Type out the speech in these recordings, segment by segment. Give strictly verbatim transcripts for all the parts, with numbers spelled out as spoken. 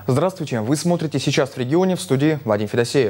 Здравствуйте, вы смотрите «Сейчас в регионе», в студии Вадим Федосеев.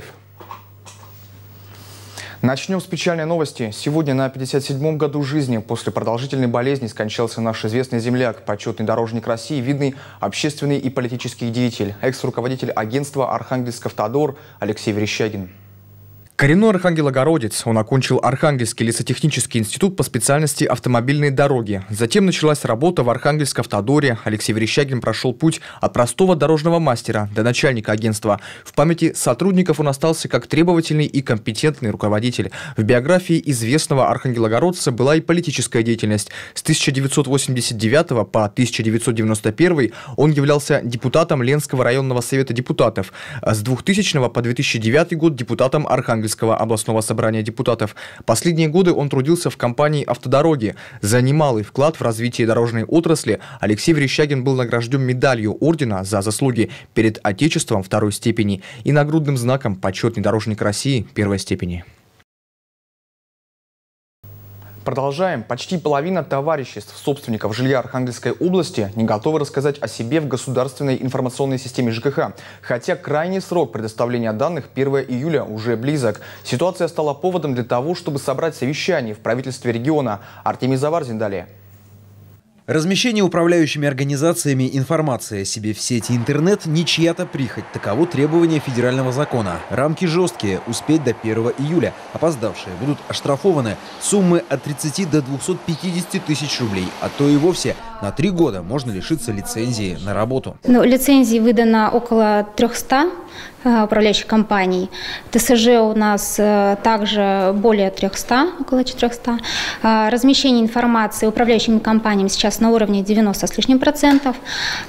Начнем с печальной новости. Сегодня на пятьдесят седьмом году жизни после продолжительной болезни скончался наш известный земляк, почетный дорожник России, видный общественный и политический деятель, экс-руководитель агентства «Архангельск-Автодор» Алексей Верещагин. Коренной архангелогородец. Он окончил Архангельский лесотехнический институт по специальности автомобильные дороги. Затем началась работа в Архангельск-Автодоре. Алексей Верещагин прошел путь от простого дорожного мастера до начальника агентства. В памяти сотрудников он остался как требовательный и компетентный руководитель. В биографии известного архангелогородца была и политическая деятельность. С тысяча девятьсот восемьдесят девятого по тысяча девятьсот девяносто первый он являлся депутатом Ленского районного совета депутатов. С двухтысячного по две тысячи девятый год депутатом Архангельского областного собрания депутатов. Последние годы он трудился в компании «Автодороги». За немалый вклад в развитие дорожной отрасли Алексей Верещагин был награжден медалью ордена за заслуги перед Отечеством второй степени и нагрудным знаком «Почетный дорожник России» первой степени. Продолжаем. Почти половина товариществ собственников жилья Архангельской области не готовы рассказать о себе в государственной информационной системе ЖКХ. Хотя крайний срок предоставления данных первого июля уже близок. Ситуация стала поводом для того, чтобы собрать совещание в правительстве региона. Артемий Заварзин далее. Размещение управляющими организациями информации о себе в сети интернет не чья-то прихоть. Таково требование федерального закона. Рамки жесткие. Успеть до первого июля. Опоздавшие будут оштрафованы. Суммы от тридцати до двухсот пятидесяти тысяч рублей. А то и вовсе на три года можно лишиться лицензии на работу. Ну, лицензий выдано около трёхсот управляющих компаний. ТСЖ у нас также более трёхсот, около четырёхсот. Размещение информации управляющими компаниями сейчас на уровне девяноста с лишним процентов.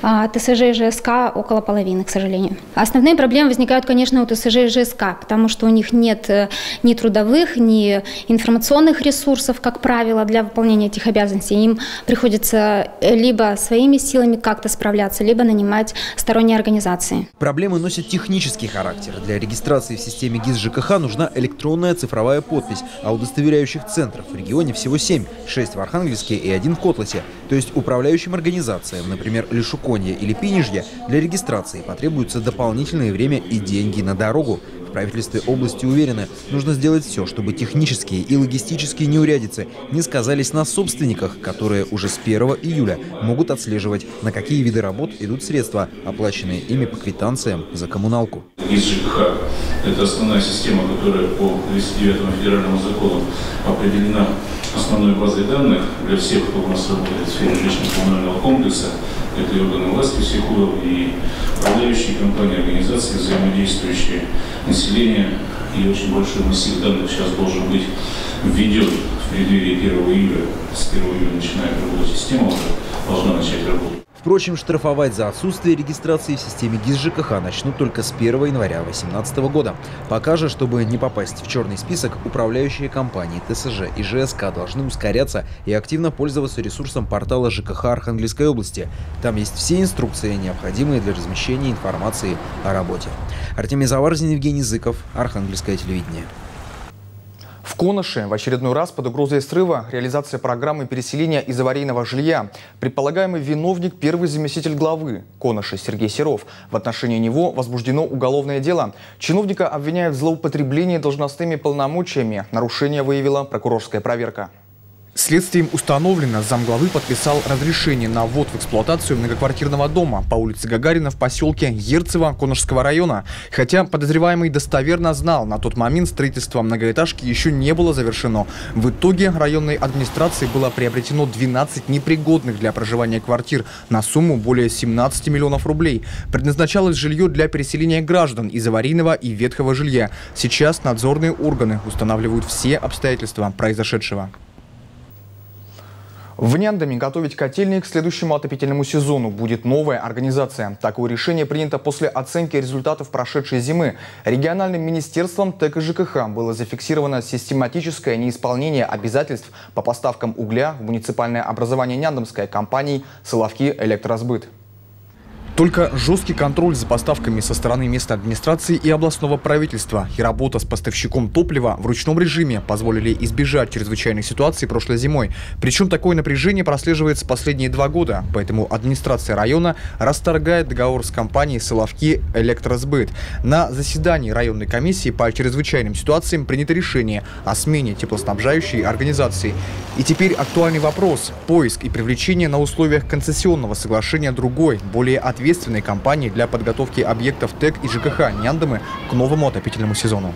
ТСЖ и ЖСК около половины, к сожалению. Основные проблемы возникают, конечно, у ТСЖ и ЖСК, потому что у них нет ни трудовых, ни информационных ресурсов, как правило, для выполнения этих обязанностей. Им приходится либо своими силами как-то справляться, либо нанимать сторонние организации. Проблемы носят технический характер. Для регистрации в системе ГИС ЖКХ нужна электронная цифровая подпись, а удостоверяющих центров в регионе всего семь, шесть в Архангельске и один в Котласе. То есть управляющим организациям, например, Лешуконье или Пинежье, для регистрации потребуется дополнительное время и деньги на дорогу. В правительстве области уверены, нужно сделать все, чтобы технические и логистические неурядицы не сказались на собственниках, которые уже с первого июля могут отслеживать, на какие виды работ идут средства, оплаченные ими по квитанциям за коммуналку. ГИС ЖКХ – это основная система, которая по двести девятому федеральному закону определена основной базой данных для всех, кто у нас работает в сфере жилищно-коммунального комплекса. Это и органы власти всех уровней, управляющие компании, организации, взаимодействующие, население. И очень большой массив данных сейчас должен быть введен в преддверии первого июля. С первого июля начинает работать система, уже должна начать работать. Впрочем, штрафовать за отсутствие регистрации в системе ГИС ЖКХ начнут только с первого января две тысячи восемнадцатого года. Пока же, чтобы не попасть в черный список, управляющие компании ТСЖ и ЖСК должны ускоряться и активно пользоваться ресурсом портала ЖКХ Архангельской области. Там есть все инструкции, необходимые для размещения информации о работе. Артемий Заварзин, Евгений Зыков, Архангельское телевидение. В Коноше в очередной раз под угрозой срыва реализация программы переселения из аварийного жилья. Предполагаемый виновник – первый заместитель главы Коноши Сергей Серов. В отношении него возбуждено уголовное дело. Чиновника обвиняют в злоупотреблении должностными полномочиями. Нарушение выявила прокурорская проверка. Следствием установлено, замглавы подписал разрешение на ввод в эксплуатацию многоквартирного дома по улице Гагарина в поселке Ерцево Коношского района. Хотя подозреваемый достоверно знал, на тот момент строительство многоэтажки еще не было завершено. В итоге районной администрации было приобретено двенадцать непригодных для проживания квартир на сумму более семнадцати миллионов рублей. Предназначалось жилье для переселения граждан из аварийного и ветхого жилья. Сейчас надзорные органы устанавливают все обстоятельства произошедшего. В Няндаме готовить котельные к следующему отопительному сезону будет новая организация. Такое решение принято после оценки результатов прошедшей зимы. Региональным министерством ТЭК и ЖКХ было зафиксировано систематическое неисполнение обязательств по поставкам угля в муниципальное образование Няндамской компании «Соловки Электросбыт». Только жесткий контроль за поставками со стороны местной администрации и областного правительства и работа с поставщиком топлива в ручном режиме позволили избежать чрезвычайных ситуаций прошлой зимой. Причем такое напряжение прослеживается последние два года, поэтому администрация района расторгает договор с компанией «Соловки Электросбыт». На заседании районной комиссии по чрезвычайным ситуациям принято решение о смене теплоснабжающей организации. И теперь актуальный вопрос – поиск и привлечение на условиях концессионного соглашения другой, более ответственной ответственной компании для подготовки объектов ТЭК и ЖКХ Няндамы к новому отопительному сезону.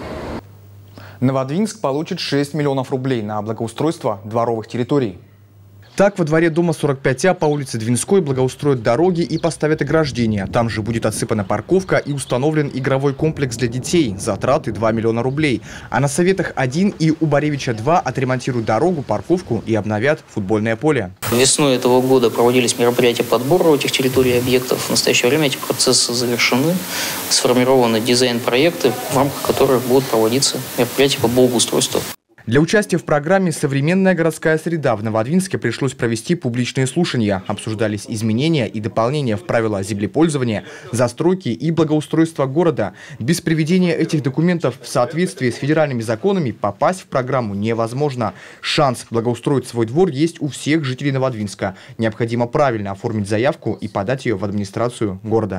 Новодвинск получит шесть миллионов рублей на благоустройство дворовых территорий. Так, во дворе дома сорок пять А по улице Двинской благоустроят дороги и поставят ограждения. Там же будет отсыпана парковка и установлен игровой комплекс для детей. Затраты два миллиона рублей. А на Советах один и у Боревича два отремонтируют дорогу, парковку и обновят футбольное поле. Весной этого года проводились мероприятия подбора этих территорий и объектов. В настоящее время эти процессы завершены. Сформированы дизайн-проекты, в рамках которых будут проводиться мероприятия по благоустройству. Для участия в программе «Современная городская среда» в Новодвинске пришлось провести публичные слушания. Обсуждались изменения и дополнения в правила землепользования, застройки и благоустройства города. Без приведения этих документов в соответствии с федеральными законами попасть в программу невозможно. Шанс благоустроить свой двор есть у всех жителей Новодвинска. Необходимо правильно оформить заявку и подать ее в администрацию города.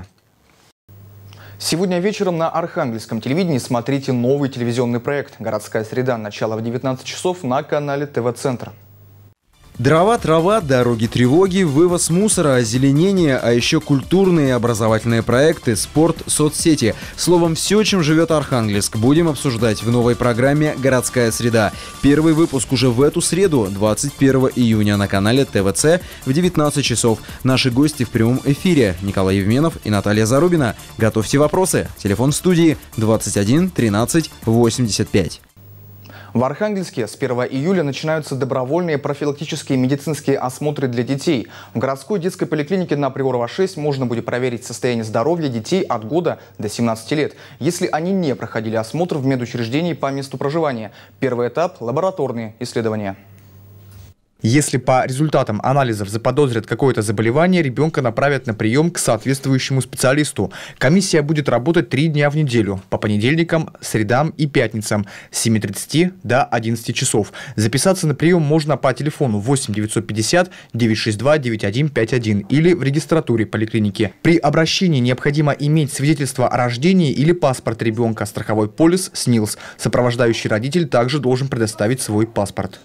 Сегодня вечером на Архангельском телевидении смотрите новый телевизионный проект «Городская среда». Начало в девятнадцать часов на канале ТВ-центр. Дрова, трава, дороги, тревоги, вывоз мусора, озеленение, а еще культурные и образовательные проекты, спорт, соцсети. Словом, все, чем живет Архангельск, будем обсуждать в новой программе «Городская среда». Первый выпуск уже в эту среду, двадцать первого июня, на канале ТВЦ в девятнадцать часов. Наши гости в прямом эфире – Николай Евменов и Наталья Зарубина. Готовьте вопросы. Телефон студии двадцать один тринадцать восемьдесят пять. В Архангельске с первого июля начинаются добровольные профилактические медицинские осмотры для детей. В городской детской поликлинике на Приварова шесть можно будет проверить состояние здоровья детей от года до семнадцати лет, если они не проходили осмотр в медучреждении по месту проживания. Первый этап – лабораторные исследования. Если по результатам анализов заподозрят какое-то заболевание, ребенка направят на прием к соответствующему специалисту. Комиссия будет работать три дня в неделю, по понедельникам, средам и пятницам с семи тридцати до одиннадцати часов. Записаться на прием можно по телефону восемь девятьсот пятьдесят девятьсот шестьдесят два девяносто один пятьдесят один или в регистратуре поликлиники. При обращении необходимо иметь свидетельство о рождении или паспорт ребенка, страховой полис, СНИЛС. Сопровождающий родитель также должен предоставить свой паспорт.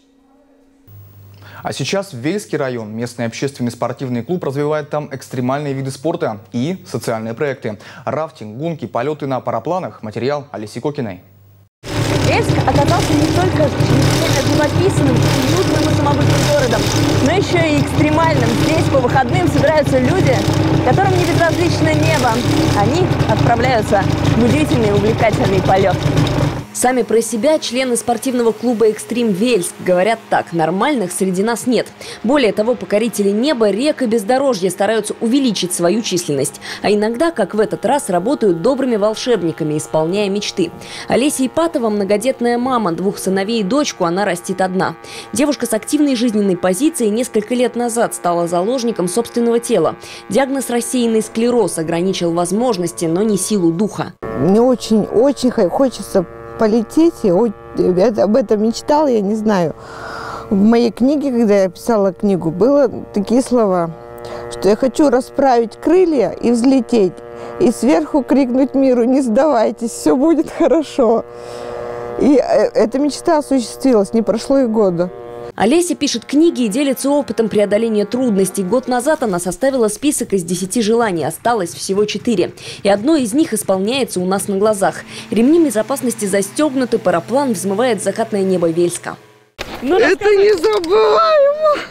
А сейчас в Вельский район местный общественный спортивный клуб развивает там экстремальные виды спорта и социальные проекты. Рафтинг, гонки, полеты на парапланах. Материал Олеси Кокиной. Вельск оказался не только живописным, уютным и самобытным городом, но еще и экстремальным. Здесь по выходным собираются люди, которым не безразлично небо. Они отправляются в удивительный и увлекательный полет. Сами про себя члены спортивного клуба «Экстрим Вельск» говорят так: нормальных среди нас нет. Более того, покорители неба, рек и бездорожья стараются увеличить свою численность. А иногда, как в этот раз, работают добрыми волшебниками, исполняя мечты. Олеся Ипатова – многодетная мама, двух сыновей и дочку она растит одна. Девушка с активной жизненной позицией несколько лет назад стала заложником собственного тела. Диагноз рассеянный склероз ограничил возможности, но не силу духа. Мне очень-очень хочется полететь, я об этом мечтала, я не знаю. В моей книге, когда я писала книгу, было такие слова, что я хочу расправить крылья и взлететь, и сверху крикнуть миру: не сдавайтесь, все будет хорошо. И эта мечта осуществилась, не прошло и года. Олеся пишет книги и делится опытом преодоления трудностей. Год назад она составила список из десяти желаний, осталось всего четыре. И одно из них исполняется у нас на глазах. Ремни безопасности застегнуты, параплан взмывает в закатное небо Вельска. Ну, это незабываемо!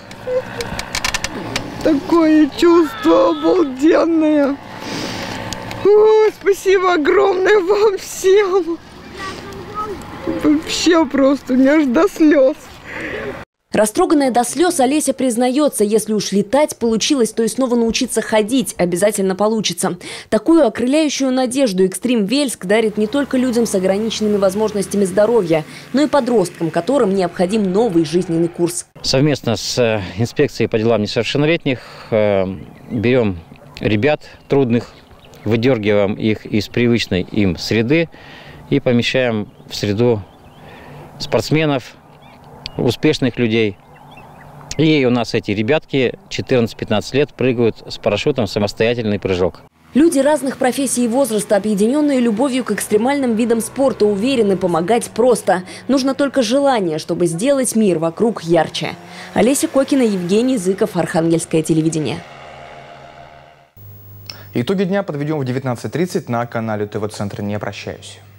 Такое чувство обалденное! О, спасибо огромное вам всем! Вообще просто, у меня аж до слез. Растроганная до слез, Олеся признается, если уж летать получилось, то и снова научиться ходить обязательно получится. Такую окрыляющую надежду «Экстрим Вельск» дарит не только людям с ограниченными возможностями здоровья, но и подросткам, которым необходим новый жизненный курс. Совместно с инспекцией по делам несовершеннолетних берем ребят трудных, выдергиваем их из привычной им среды и помещаем в среду спортсменов, успешных людей. И у нас эти ребятки четырнадцать-пятнадцать лет прыгают с парашютом в самостоятельный прыжок. Люди разных профессий и возраста, объединенные любовью к экстремальным видам спорта, уверены, помогать просто. Нужно только желание, чтобы сделать мир вокруг ярче. Олеся Кокина, Евгений Зыков, Архангельское телевидение. Итоги дня подведем в девятнадцать тридцать на канале ТВ-центр. Не прощаюсь.